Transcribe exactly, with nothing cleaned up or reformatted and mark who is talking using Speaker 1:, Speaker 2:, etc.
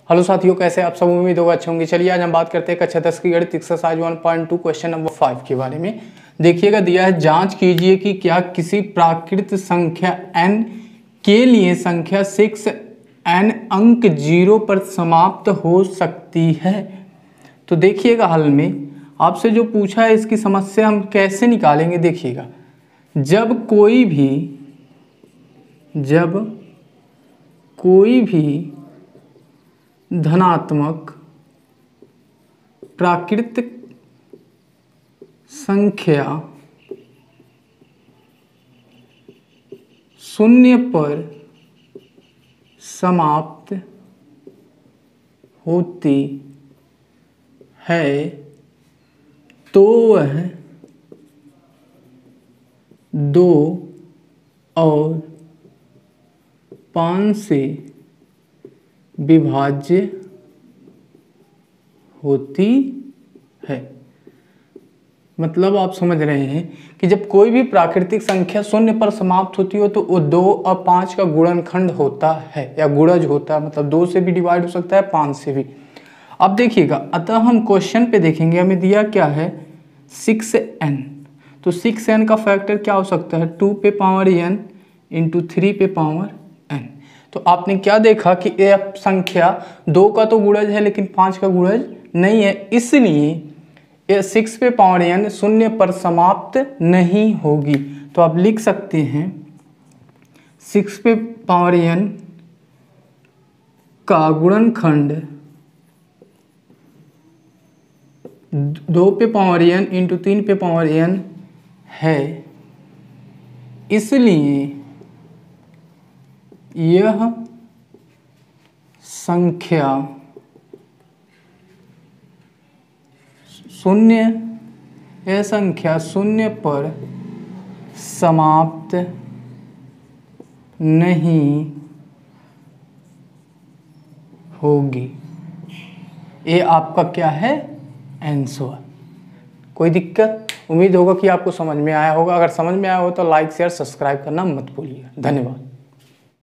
Speaker 1: Hello साथियों, कैसे आप सब? उम्मीद होगा अच्छे होंगे। चलिए आज हम बात करते हैं कक्षा दस की गणित exercise one point two question number five के बारे में। देखिएगा, दिया है जांच कीजिए कि क्या किसी प्राकृत संख्या n के लिए संख्या सिक्स n अंक जीरो पर समाप्त हो सकती है। तो देखिएगा, हल में आपसे जो पूछा है इसकी समस्या हम कैसे निकालेंगे। देखिएगा, जब कोई भी जब कोई भी धनात्मक प्राकृतिक संख्या शून्य पर समाप्त होती है तो वह दो और पाँच से विभाज्य होती है। मतलब आप समझ रहे हैं कि जब कोई भी प्राकृतिक संख्या शून्य पर समाप्त होती हो तो वो दो और पाँच का गुणनखंड होता है या गुणज होता है। मतलब दो से भी डिवाइड हो सकता है, पाँच से भी। अब देखिएगा, अतः हम क्वेश्चन पे देखेंगे, हमें दिया क्या है सिक्स एन। तो सिक्स एन का फैक्टर क्या हो सकता है? टू पे पावर एन इंटू थ्री पे पावर एन। तो आपने क्या देखा कि यह संख्या दो का तो गुणज है लेकिन पाँच का गुणज नहीं है, इसलिए यह सिक्स पे पावर एन शून्य पर समाप्त नहीं होगी। तो आप लिख सकते हैं सिक्स पे पावर एन का गुणनखंड दो पे पावर एन इंटू तीन पे पावर एन है, इसलिए यह संख्या शून्य यह संख्या शून्य पर समाप्त नहीं होगी। ये आपका क्या है? आंसर। कोई दिक्कत? उम्मीद होगा कि आपको समझ में आया होगा। अगर समझ में आया हो तो लाइक शेयर सब्सक्राइब करना मत भूलिएगा। धन्यवाद।